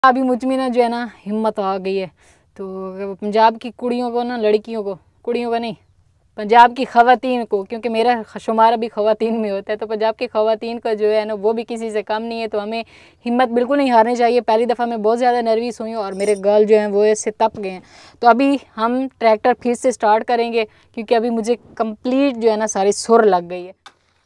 अभी मुझ में ना जो है ना हिम्मत आ गई है। तो पंजाब की कुड़ियों को ना, लड़कियों को, कुड़ियों को नहीं, पंजाब की ख़वातीन को, क्योंकि मेरा शुमार भी ख़वातीन में होता है, तो पंजाब की ख़वातीन का जो है ना वो भी किसी से कम नहीं है। तो हमें हिम्मत बिल्कुल नहीं हारनी चाहिए। पहली दफ़ा मैं बहुत ज़्यादा नर्वस हुई हूँ और मेरे गाल जो हैं वो ऐसे तप गए हैं। तो अभी हम ट्रैक्टर फिर से स्टार्ट करेंगे, क्योंकि अभी मुझे कंप्लीट जो है ना सारी सुर लग गई है।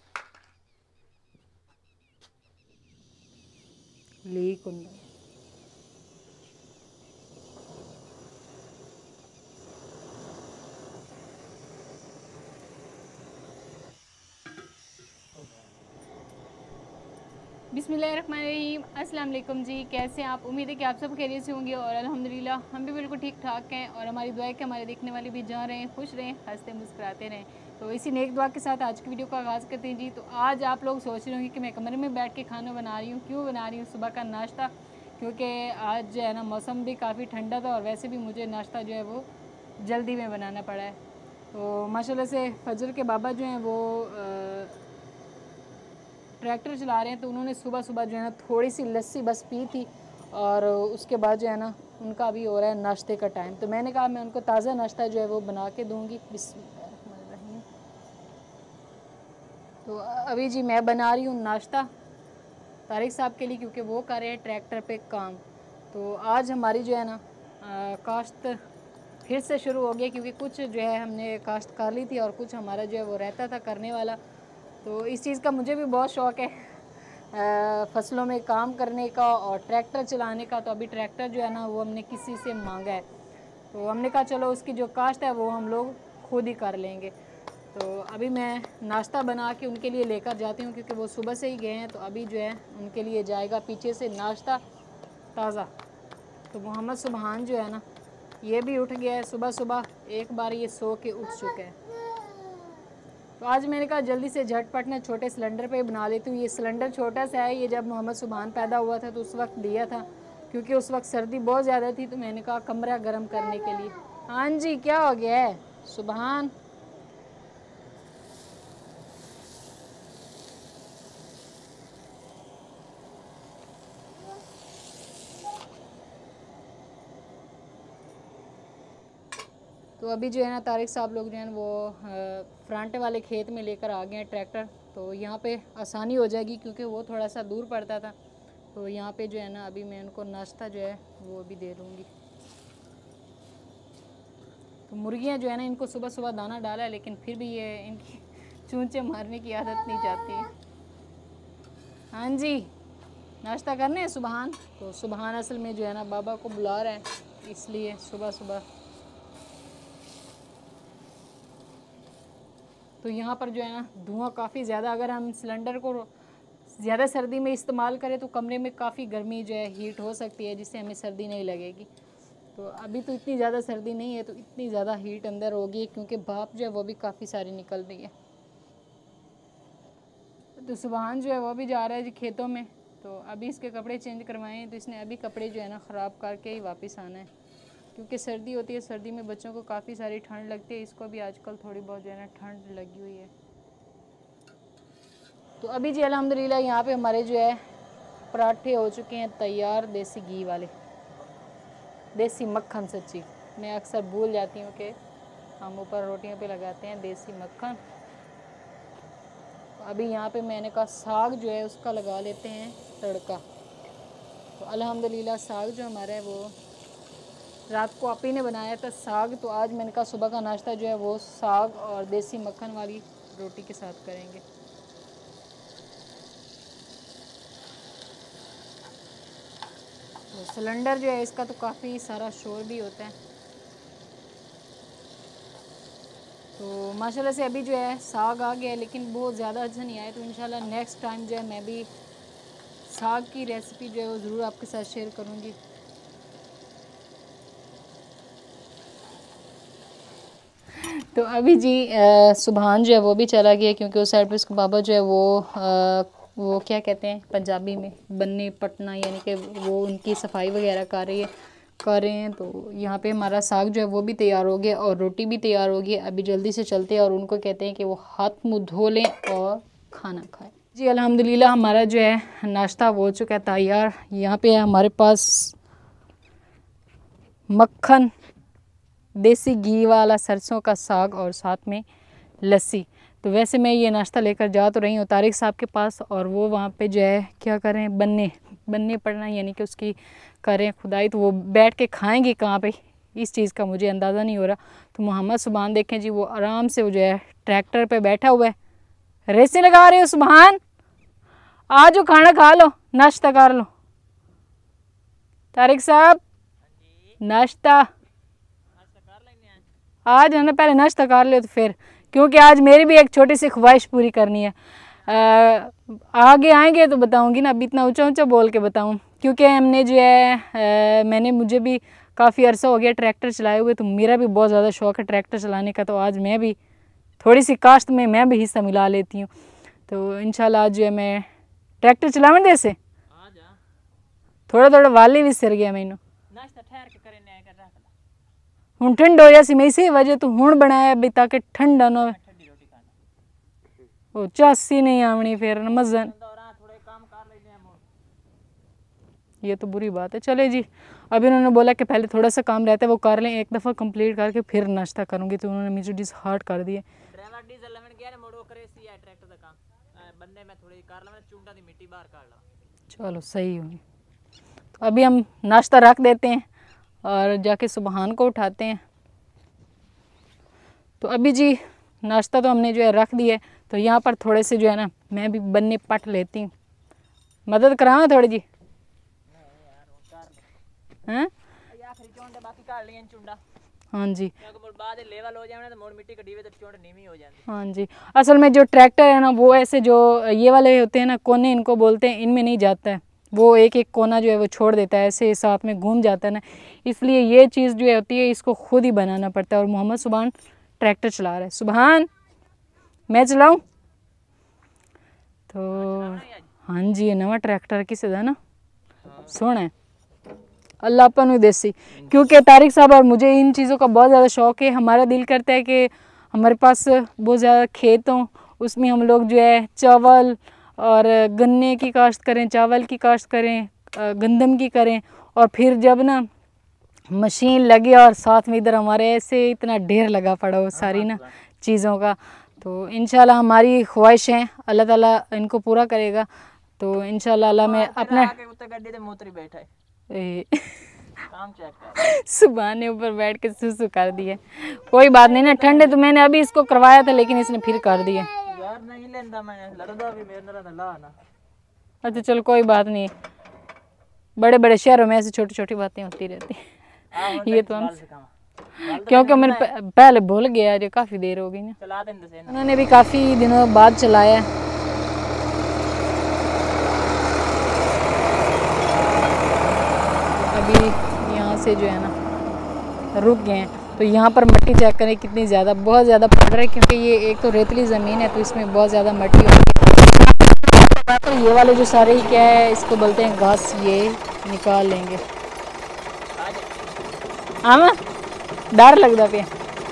बिस्मिल्लाहिर्रहमानिर्रहीम, अस्सलाम वालेकुम जी। कैसे हैं आप? उम्मीद है कि आप सब खैरियत से होंगे और अल्हम्दुलिल्लाह हम भी बिल्कुल ठीक ठाक हैं। और हमारी दुआ है कि हमारे देखने वाले भी जहाँ रहें खुश रहें, हंसते मुस्कुराते रहें। तो इसी नेक दुआ के साथ आज की वीडियो का आगाज़ करते हैं जी। तो आज आप लोग सोच रहे होंगे कि मैं कमरे में बैठ के खाना बना रही हूँ। क्यों बना रही हूँ? सुबह का नाश्ता, क्योंकि आज जो है ना मौसम भी काफ़ी ठंडा था और वैसे भी मुझे नाश्ता जो है वो जल्दी में बनाना पड़ा है। तो माशाल्लाह से फजर के बाबा जो हैं वो ट्रैक्टर चला रहे हैं, तो उन्होंने सुबह सुबह जो है ना थोड़ी सी लस्सी बस पी थी और उसके बाद जो है ना उनका अभी हो रहा है नाश्ते का टाइम। तो मैंने कहा मैं उनको ताज़ा नाश्ता जो है वो बना के दूँगी। बिस्मिल्लाहिर्रहमानिर्रहीम। तो अभी जी मैं बना रही हूँ नाश्ता तारिक साहब के लिए, क्योंकि वो कर रहे हैं ट्रैक्टर पे काम। तो आज हमारी जो है ना काश्त फिर से शुरू हो गई, क्योंकि कुछ जो है हमने काश्त कर ली थी और कुछ हमारा जो है वो रहता था करने वाला। तो इस चीज़ का मुझे भी बहुत शौक़ है, फसलों में काम करने का और ट्रैक्टर चलाने का। तो अभी ट्रैक्टर जो है ना वो हमने किसी से मांगा है, तो हमने कहा चलो उसकी जो काश्त है वो हम लोग खुद ही कर लेंगे। तो अभी मैं नाश्ता बना के उनके लिए लेकर जाती हूँ, क्योंकि वो सुबह से ही गए हैं। तो अभी जो है उनके लिए जाएगा पीछे से नाश्ता ताज़ा। तो मोहम्मद सुबहान जो है ना ये भी उठ गया है सुबह सुबह, एक बार ये सो के उठ चुका है। तो आज मैंने कहा जल्दी से झटपट ना छोटे सिलेंडर पे बना लेती हूँ। ये सिलेंडर छोटा सा है, ये जब मोहम्मद सुबहान पैदा हुआ था तो उस वक्त दिया था, क्योंकि उस वक्त सर्दी बहुत ज़्यादा थी। तो मैंने कहा कमरा गर्म करने के लिए। हाँ जी, क्या हो गया है सुबहान? तो अभी जो है ना तारिक साहब लोग जो है वो फ्रंट वाले खेत में लेकर आ गए हैं ट्रैक्टर। तो यहाँ पे आसानी हो जाएगी, क्योंकि वो थोड़ा सा दूर पड़ता था। तो यहाँ पे जो है ना अभी मैं उनको नाश्ता जो है वो भी दे दूँगी। तो मुर्गियाँ जो है ना इनको सुबह सुबह दाना डाला है, लेकिन फिर भी ये इनकी चूंचे मारने की आदत नहीं जाती है। हाँ जी, नाश्ता करने हैं सुबहान? तो सुबहान असल में जो है ना बाबा को बुला रहा है, इसलिए सुबह सुबह। तो यहाँ पर जो है ना धुआं काफ़ी ज़्यादा, अगर हम सिलेंडर को ज़्यादा सर्दी में इस्तेमाल करें तो कमरे में काफ़ी गर्मी जो है हीट हो सकती है, जिससे हमें सर्दी नहीं लगेगी। तो अभी तो इतनी ज़्यादा सर्दी नहीं है, तो इतनी ज़्यादा हीट अंदर होगी, क्योंकि भाप जो है वो भी काफ़ी सारी निकल रही है। तो सुबहान जो है वो भी जा रहा है जी खेतों में। तो अभी इसके कपड़े चेंज करवाए हैं, तो इसने अभी कपड़े जो है ना ख़राब करके ही वापस आना है, क्योंकि सर्दी होती है। सर्दी में बच्चों को काफ़ी सारी ठंड लगती है, इसको भी आजकल थोड़ी बहुत जो है ना ठंड लगी हुई है। तो अभी जी अल्हम्दुलिल्लाह यहाँ पे हमारे जो है पराठे हो चुके हैं तैयार, देसी घी वाले, देसी मक्खन। सच्ची मैं अक्सर भूल जाती हूँ कि हम ऊपर रोटियों पे लगाते हैं देसी मक्खन। तो अभी यहाँ पे मैंने कहा साग जो है उसका लगा लेते हैं तड़का। तो अल्हम्दुलिल्लाह साग जो हमारा है वो रात को आप ही ने बनाया था साग। तो आज मैंने कहा सुबह का नाश्ता जो है वो साग और देसी मक्खन वाली रोटी के साथ करेंगे। तो सिलेंडर जो है इसका तो काफ़ी सारा शोर भी होता है। तो माशाल्लाह से अभी जो है साग आ गया है, लेकिन बहुत ज़्यादा अच्छा नहीं आया। तो इंशाल्लाह नेक्स्ट टाइम जो है मैं भी साग की रेसिपी जो है वो ज़रूर आपके साथ शेयर करूँगी। तो अभी जी सुबहान जो है वो भी चला गया, क्योंकि उस साइड पे उसका बाबा जो है वो क्या कहते हैं पंजाबी में बन्ने पटना, यानी कि वो उनकी सफाई वगैरह कर रहे हैं। तो यहाँ पे हमारा साग जो है वो भी तैयार हो गया और रोटी भी तैयार हो गई। अभी जल्दी से चलते हैं और उनको कहते हैं कि वो हाथ मुँह धो लें और खाना खाएं। जी अल्हम्दुलिल्लाह हमारा जो है नाश्ता हो चुका है तैयार। यहाँ पे हमारे पास मक्खन, देसी घी वाला सरसों का साग और साथ में लस्सी। तो वैसे मैं ये नाश्ता लेकर जा तो रही हूँ तारिक साहब के पास, और वो वहाँ पे जो है क्या करें, बनने पड़ना, यानी कि उसकी करें खुदाई। तो वो बैठ के खाएंगे कहाँ पे, इस चीज़ का मुझे अंदाज़ा नहीं हो रहा। तो मोहम्मद सुबहान देखें जी, वो आराम से वो जो है ट्रैक्टर पे बैठा हुआ है, रेसें लगा रहे हो। सुबहान आ जाओ, खाना खा लो, नाश्ता कर लो। तारिक साहब नाश्ता आज है ना, पहले नाश्ता कर लो तो फिर, क्योंकि आज मेरी भी एक छोटी सी ख्वाहिश पूरी करनी है। आगे आएंगे तो बताऊंगी ना, अभी इतना ऊंचा ऊंचा बोल के बताऊं, क्योंकि हमने जो है मुझे भी काफ़ी अरसा हो गया ट्रैक्टर चलाए हुए, तो मेरा भी बहुत ज़्यादा शौक़ है ट्रैक्टर चलाने का। तो आज मैं भी थोड़ी सी काश्त में मैं भी हिस्सा मिला लेती हूँ। तो इंशाल्लाह आज जो है मैं ट्रैक्टर चलावन दे से थोड़ा थोड़ा वाले भी सिर गया मैनू। हूँ ठंड हो जासी, मैं इसी वजह तो हूँ बनाया भी ताकि ठंडा ना हो। वो चासी नहीं आवनी फिर मजन, ये तो बुरी बात है। चले जी, अभी उन्होंने बोला कि पहले थोड़ा सा काम रहता है वो कर लें, एक दफ़ा कंप्लीट करके फिर नाश्ता करूँगी। तो उन्होंने मुझे डिसहार्ट कर दिए। चलो सही होगी। तो अभी हम नाश्ता रख देते हैं और जाके सुबहान को उठाते हैं। तो अभी जी नाश्ता तो हमने जो है रख दिया है। तो यहाँ पर थोड़े से जो है ना मैं भी बनने पट लेती हूँ, मदद कराना थोड़ी जी। हैं हाँ जी, हाँ जी। असल में जो ट्रैक्टर है ना, वो ऐसे जो ये वाले होते हैं ना कोने, इनको बोलते हैं, इनमें नहीं जाता है। वो एक एक कोना जो है वो छोड़ देता है, ऐसे साथ में घूम जाता है ना, इसलिए ये चीज़ जो है होती है इसको खुद ही बनाना पड़ता है। और मोहम्मद सुबहान ट्रैक्टर चला रहा है। सुबहान मैं चलाऊं? तो हाँ जी, ये नवा ट्रैक्टर किसे दा ना, सोना है, अल्लाह अपन देसी। क्योंकि तारिक साहब और मुझे इन चीज़ों का बहुत ज़्यादा शौक़ है। हमारा दिल करता है कि हमारे पास बहुत ज़्यादा खेत हों, उसमें हम लोग जो है चावल और गन्ने की काश्त करें, चावल की काश्त करें, गंदम की करें, और फिर जब ना मशीन लगे और साथ में इधर हमारे ऐसे इतना ढेर लगा पड़ा हो सारी ना चीज़ों का। तो इंशाल्लाह हमारी ख्वाहिश है, अल्लाह ताला इनको पूरा करेगा। तो इंशाल्लाह अल्लाह में अपना सुबह ने ऊपर बैठ के सुसु कर दिया। कोई बात नहीं ना, ठंडे तो मैंने अभी इसको करवाया था लेकिन इसने फिर कर दिया यार, नहीं लेंदा मैंने, लड़दा भी मेरे नाल ला ना। अच्छा चलो कोई बात नहीं, बड़े बड़े शहरों में ऐसी छोटी छोटी बातें होती रहती हैं। ये तो हम क्योंकि मैंने पहले भूल गया, ये काफ़ी देर हो गई ना, उन्होंने भी काफ़ी दिनों बाद चलाया। अभी यहाँ से जो है ना रुक गए हैं। तो यहाँ पर मिट्टी चेक करें कितनी ज़्यादा, बहुत ज़्यादा पड़ रहा है, क्योंकि ये एक तो रेतली ज़मीन है तो इसमें बहुत ज़्यादा मिट्टी होती है। तो ये वाले जो सारे क्या है इसको बोलते हैं घास, ये निकाल लेंगे। हाँ डर लगता पे।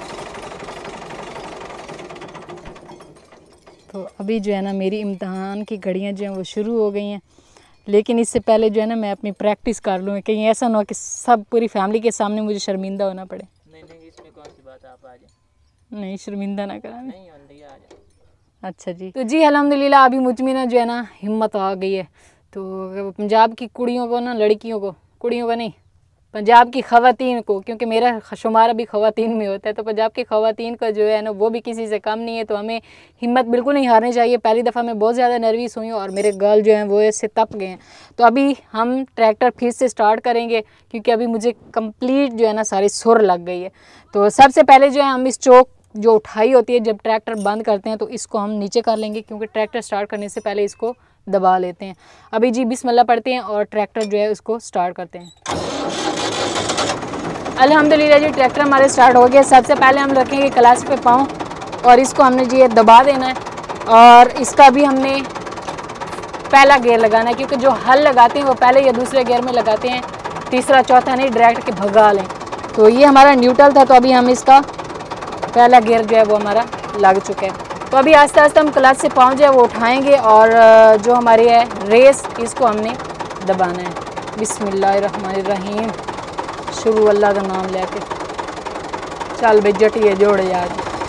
तो अभी जो है ना मेरी इम्तहान की घड़ियाँ जो हैं वो शुरू हो गई हैं, लेकिन इससे पहले जो है ना मैं अपनी प्रैक्टिस कर लूँ, कहीं ऐसा ना हो कि सब पूरी फैमिली के सामने मुझे शर्मिंदा होना पड़े। नहीं इसमें कौन सी बात है, आप आ जाए। नहीं शर्मिंदा ना कराना। नहीं अच्छा जी। तो जी अल्हम्दुलिल्लाह अभी मुझ में ना जो है ना हिम्मत आ गई है। तो पंजाब की कुड़ियों को ना, लड़कियों को, कुड़ियों को नहीं, पंजाब की ख़वातीन को, क्योंकि मेरा शुमार भी ख़वातीन में होता है, तो पंजाब की ख़वातीन का जो है ना वो भी किसी से कम नहीं है। तो हमें हिम्मत बिल्कुल नहीं हारनी चाहिए। पहली दफ़ा मैं बहुत ज़्यादा नर्वस हुई हूँ और मेरे गर्ल जो हैं वो ऐसे तप गए हैं। तो अभी हम ट्रैक्टर फिर से स्टार्ट करेंगे, क्योंकि अभी मुझे कंप्लीट जो है ना सारी सुर लग गई है। तो सबसे पहले जो है हम इस चौक जो उठाई होती है जब ट्रैक्टर बंद करते हैं तो इसको हम नीचे कर लेंगे, क्योंकि ट्रैक्टर स्टार्ट करने से पहले इसको दबा लेते हैं। अभी जी बिस्मिल्लाह पढ़ते हैं और ट्रैक्टर जो है उसको स्टार्ट करते हैं। अल्हम्दुलिल्लाह जी ट्रैक्टर हमारे स्टार्ट हो गया। सबसे पहले हम रखेंगे क्लच पे पाँव और इसको हमने जी दबा देना है, और इसका भी हमने पहला गियर लगाना है, क्योंकि जो हल लगाते हैं वो पहले या दूसरे गियर में लगाते हैं, तीसरा चौथा नहीं, डायरेक्ट के भगा लें। तो ये हमारा न्यूट्रल था, तो अभी हम इसका पहला गियर जो है वो हमारा लग चुका है। तो अभी आस्ते आस्ते हम क्लच से पाँव जो है वो उठाएँगे और जो हमारी है रेस इसको हमने दबाना है। बिस्मिल्लाहिर्रहमानिर्रहीम, शुरू अल्लाह का नाम लेके। चल भाई जटिए जोड़े आज।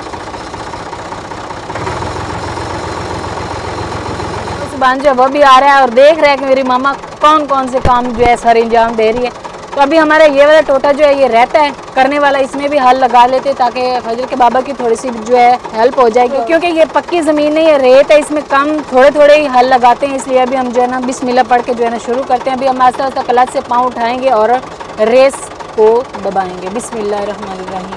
सुबह जो वो भी आ रहा है और देख रहा है कि मेरी मामा कौन कौन से काम जो है सर अंजाम दे रही है। तो अभी हमारा ये वाला टोटा जो है ये रहता है करने वाला, इसमें भी हल लगा लेते ताकि फजल के बाबा की थोड़ी सी जो है हेल्प हो जाएगी। तो क्योंकि ये पक्की ज़मीन है, ये रेत है, इसमें कम थोड़े थोड़े ही हल लगाते हैं, इसलिए अभी हम जो है ना बिस्मिल्लाह पढ़ के जो है ना शुरू करते हैं। अभी हम आस्ता आस्ता क्लच से पाँव उठाएंगे और रेस को दबाएंगे। बिस्मिल्लाहिर्रहमानिर्रहीम।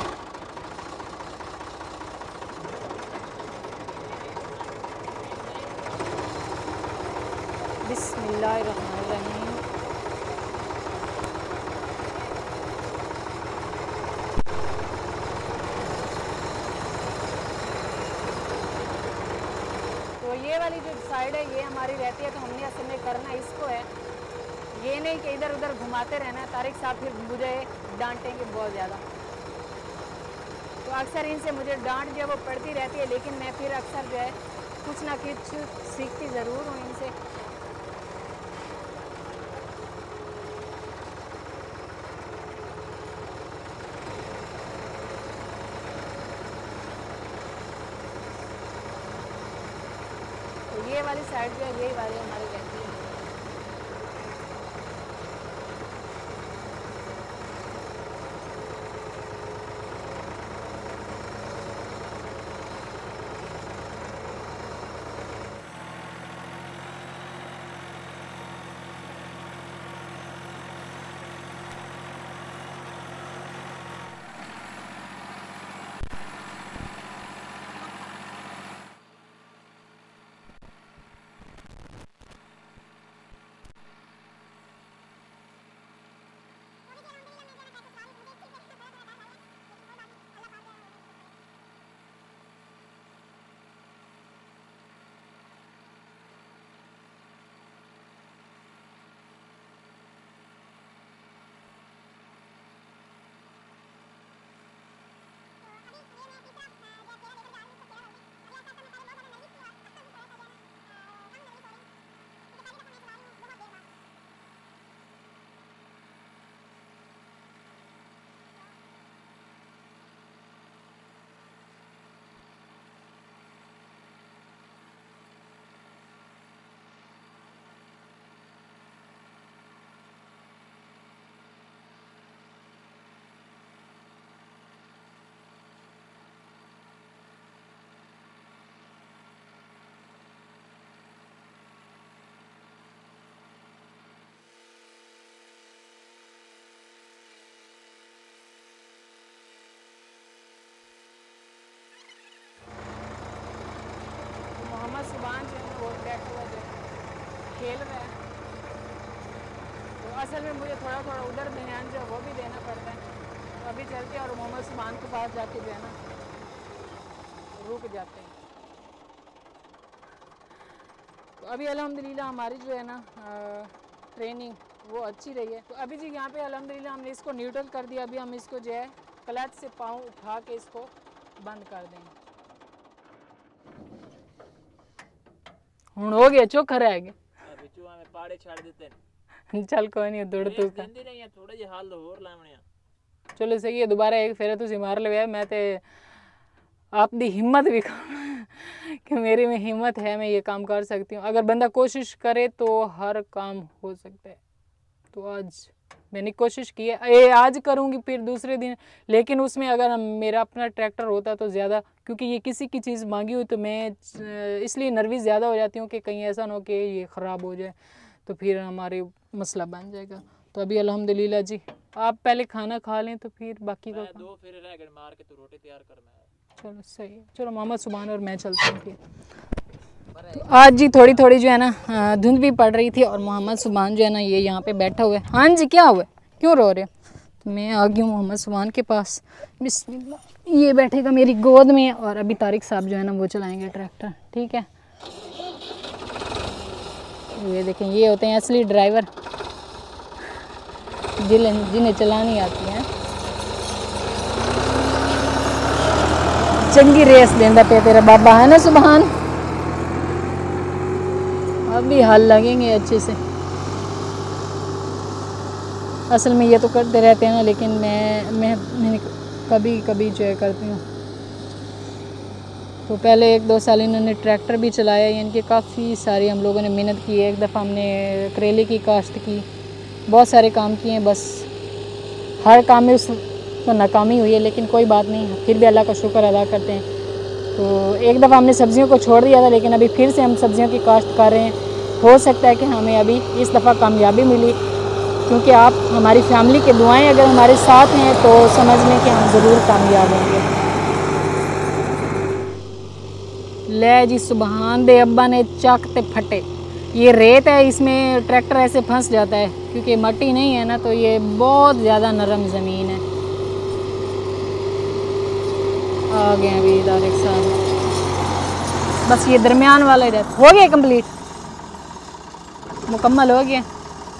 बिस्मिल्लाहिर्रहमानिर्रहीम। तो ये वाली जो साइड है ये हमारी रहती है, तो हमने असल में करना इसको है, ये नहीं कि इधर उधर घुमाते रहना है। तारिक साहब फिर मुझे डांटेंगे बहुत ज़्यादा। तो अक्सर इनसे मुझे डांट जो है वो पड़ती रहती है, लेकिन मैं फिर अक्सर जो है कुछ ना कुछ सीखती ज़रूर हूँ इनसे। तो ये वाली साइड जो है यही वाली हमारी रहती है। सुभान जो है वो बैठा हुआ जो खेल रहा है, तो असल में मुझे थोड़ा थोड़ा उधर ध्यान जो है वो भी देना पड़ता है। तो अभी चलते हैं और मोहम्मद सुभान के पास जाके जो है ना रुक जाते हैं। तो अभी अल्हम्दुलिल्लाह हमारी जो है ना ट्रेनिंग वो अच्छी रही है। तो अभी जी यहाँ पे अल्हम्दुलिल्लाह हमने इसको न्यूट्रल कर दिया। अभी हम इसको जो है क्लच से पाँव उठा के इसको बंद कर देंगे। हो गया चोखा रह गया पाड़े छाड़ देते हैं। चल कोई नहीं दौड़ तू का नहीं है थोड़े जे हाल होर लावणे। चलो सही है, दोबारा एक फेरा तुसी मार ले। मैं ते आप दी हिम्मत भी कि मेरे में हिम्मत है, मैं ये काम कर सकती हूँ। अगर बंदा कोशिश करे तो हर काम हो सकता है। तो आज मैंने कोशिश की है, ये आज करूँगी फिर दूसरे दिन, लेकिन उसमें अगर मेरा अपना ट्रैक्टर होता तो ज़्यादा, क्योंकि ये किसी की चीज़ मांगी हुई तो मैं इसलिए नर्वस ज़्यादा हो जाती हूँ कि कहीं ऐसा ना हो कि ये ख़राब हो जाए, तो फिर हमारे मसला बन जाएगा। तो अभी अल्हम्दुलिल्लाह जी आप पहले खाना खा लें तो फिर बाकी का दो फेरे रह गए मार के तो रोटी तैयार कर मैं। चलो सही है, चलो मोहम्मद सुभान और मैं चलते हैं फिर। तो आज जी थोड़ी थोड़ी जो है ना धुंध भी पड़ रही थी और मोहम्मद सुभान जो है ना ये यहाँ पे बैठा हुआ है। हाँ जी क्या हुआ, क्यों रो रहे हो? तो मैं आ गई हूँ मोहम्मद सुभान के पास। बिस्मिल्लाह, ये बैठेगा मेरी गोद में और अभी तारिक साहब जो है ना वो चलाएंगे ट्रैक्टर। ठीक है, ये देखें ये होते हैं असली ड्राइवर जिन्हें चलानी आती है। चंगी रेस देंदा पे तेरा बाबा है ना सुभान। अभी हल लगेंगे अच्छे से। असल में ये तो करते रहते हैं ना, लेकिन मैंने कभी कभी जो है करती हूँ। तो पहले 1-2 साल इन्होंने ट्रैक्टर भी चलाया, यानी कि काफ़ी सारी हम लोगों ने मेहनत की है। एक दफ़ा हमने करेले की काश्त की, बहुत सारे काम किए हैं, बस हर काम में उसको नाकामी हुई है, लेकिन कोई बात नहीं, फिर भी अल्लाह का शुक्र अदा करते हैं। तो एक दफ़ा हमने सब्ज़ियों को छोड़ दिया था, लेकिन अभी फिर से हम सब्ज़ियों की काश्त कर रहे हैं। हो सकता है कि हमें अभी इस दफ़ा कामयाबी मिली, क्योंकि आप हमारी फैमिली की दुआएं अगर हमारे साथ हैं तो समझ लें कि हम ज़रूर कामयाब होंगे। ले जी सुबहान दे अब्बा ने चक ते फटे। ये रेत है, इसमें ट्रैक्टर ऐसे फंस जाता है, क्योंकि मट्टी नहीं है ना, तो ये बहुत ज़्यादा नरम ज़मीन है। आ गए अभी इधर एक साथ, बस ये दरमियान वाला इधर हो गया कंप्लीट, मुकम्मल हो गया।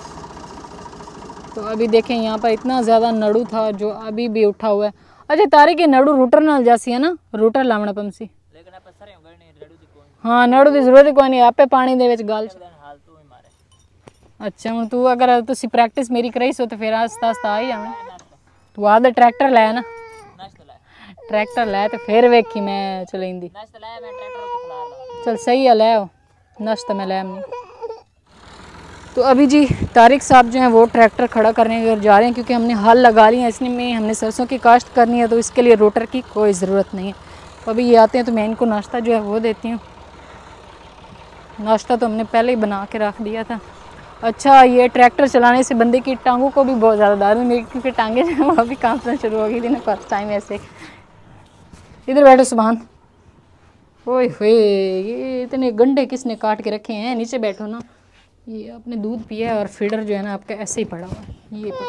तो अभी देखें यहाँ पर इतना ज़्यादा नड़ू था जो अभी भी उठा हुआ है। अच्छा तारिक, ये नड़ू रूटर नाल जासी है ना, रूटर लावना पमसी। लेकिन आप सरे होंगे नहीं रेडू दी कौन हाँ नड़ू की जरूरत कोई नहीं, आपे पानी दे विच गल। हाल तू ही मारे। अच्छा हूँ तू अगर तुसी प्रैक्टिस मेरी कराई सो तो फिर आस्ता आस्ता आ ही जाना। तू आदे ट्रैक्टर लै ना, नाश्ता लाया ट्रैक्टर लै तो फिर वेखी मैं चलेंदी। नाश्ता लाया मैं ट्रैक्टर उत्ते खलार ला। चल सही है, लै आओ नाश्ता मैं लै आनी। तो अभी जी तारिक साहब जो हैं वो ट्रैक्टर खड़ा करने जा रहे हैं, क्योंकि हमने हल लगा लिया है, इसमें में हमने सरसों की काश्त करनी है, तो इसके लिए रोटर की कोई ज़रूरत नहीं है। तो अभी ये आते हैं तो मैं इनको नाश्ता जो है वो देती हूँ। नाश्ता तो हमने पहले ही बना के रख दिया था। अच्छा ये ट्रैक्टर चलाने से बंदे की टांगों को भी बहुत ज़्यादा दर्द है मेरी, क्योंकि टांगें जो हैं वो अभी कांपना शुरू हो गई थी ना फर्स्ट टाइम ऐसे। इधर बैठो सुभान। ओए होए, ये इतने गंडे किसने काट के रखे हैं, नीचे बैठो ना। ये आपने दूध पिया है और फीडर जो है ना आपका ऐसे ही पड़ा हुआ है, ये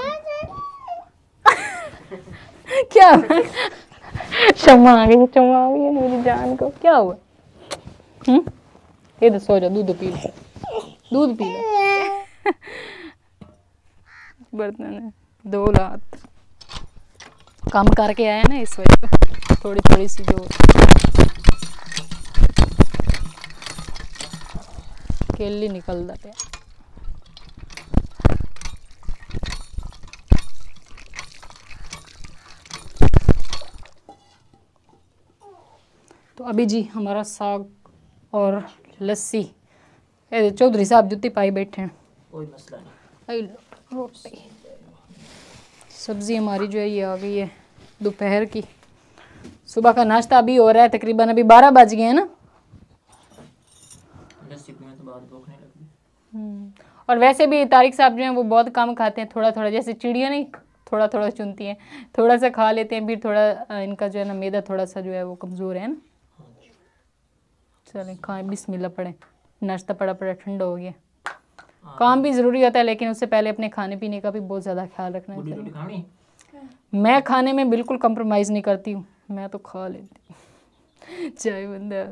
क्या शम्मा आ गई, शम्मा आ गई है मेरी जान को, क्या हुआ? ये तो सो जा, दूध पी लो, दूध पी लो। बर्तन दो लात काम करके आया ना, इस वजह से थोड़ी थोड़ी सी जो केली निकलता पे। तो अभी जी हमारा साग और लस्सी, चौधरी साहब जुत्ती पाई बैठे हैं, कोई मसला नहीं। आई लो रोटी। सब्ज़ी हमारी जो है ये आ गई है दोपहर की। सुबह का नाश्ता अभी हो रहा है, तकरीबन अभी 12 बज गए हैं ना। लस्सी पीने तो बाद भूख नहीं लगती। और वैसे भी तारिक साहब जो हैं वो बहुत कम खाते हैं, थोड़ा थोड़ा, जैसे चिड़िया नहीं थोड़ा थोड़ा चुनती हैं, थोड़ा सा खा लेते हैं, फिर थोड़ा इनका जो है ना मैदा थोड़ा सा जो है वो कमज़ोर है ना। चलें खाएं, बिस्मिल्लाह पढ़ें। नाश्ता पड़ा पड़ा ठंडा हो गया। काम भी ज़रूरी होता है, लेकिन उससे पहले अपने खाने पीने का भी बहुत ज़्यादा ख्याल रखना चाहिए। मैं खाने में बिल्कुल कंप्रोमाइज़ नहीं करती हूँ, मैं तो खा लेती हूँ चाहे बंदा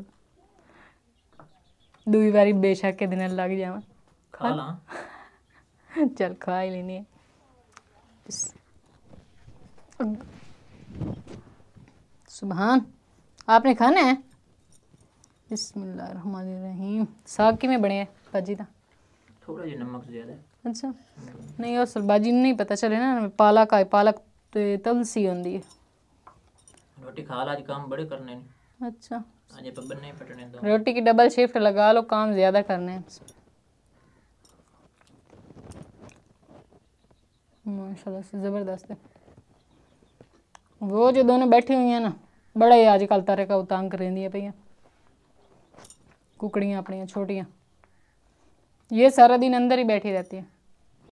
दूई बारी बेशक के दिन लग जावा खा ला। चल खा ही लेनी है। सुभान आपने खाना है? बिस्मिल्लाहिर्रहमानिर्रहीम। साग की में बने है भाजी था, थोड़ा जी नमक ज़्यादा है। अच्छा नहीं और भाजी नहीं पता चले ना, पालक आए, पालक तो तुलसी होंगी है। रोटी खा ला, आज काम बड़े करने ने। अच्छा आज पे बनने पटने दो। रोटी की डबल शिफ्ट लगा लो, काम ज़्यादा करने हैं। माशाल्लाह से ज़बरदस्त है। वो जो दोनों बैठी हुई हैं ना, बड़ा ही आजकल तरह का उतांग कर रही है भैया, कुकड़ियाँ अपनी छोटियाँ, ये सारा दिन अंदर ही बैठी रहती हैं।